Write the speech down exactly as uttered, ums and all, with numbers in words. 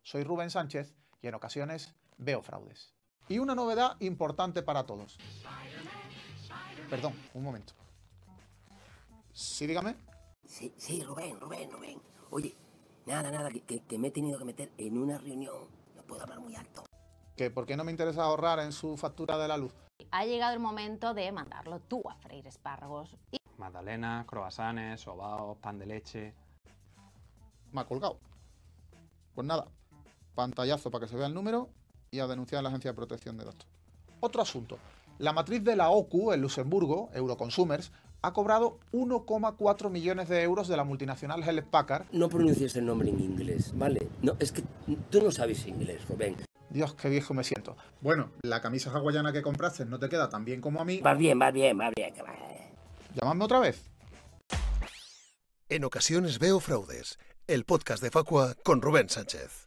Soy Rubén Sánchez y en ocasiones veo fraudes. Y una novedad importante para todos. Perdón, un momento. ¿Sí, dígame? Sí, sí, Rubén, Rubén, Rubén. Oye, nada, nada, que, que, que me he tenido que meter en una reunión. No puedo hablar muy alto. ¿Que por qué no me interesa ahorrar en su factura de la luz? Ha llegado el momento de mandarlo tú a freír espárragos. Y... magdalenas, croissants, sobaos, pan de leche... Me ha colgado. Pues nada, pantallazo para que se vea el número y a denunciar a la Agencia de Protección de Datos. Otro asunto. La matriz de la O C U en Luxemburgo, Euroconsumers, ha cobrado uno coma cuatro millones de euros de la multinacional Hewlett Packard. No pronuncies el nombre en inglés, ¿vale? No, es que tú no sabes inglés, Rubén. Dios, qué viejo me siento. Bueno, la camisa hawaiana que compraste no te queda tan bien como a mí. Va bien, va bien, va bien. Que va. Llamadme otra vez. En ocasiones veo fraudes. El podcast de Facua con Rubén Sánchez.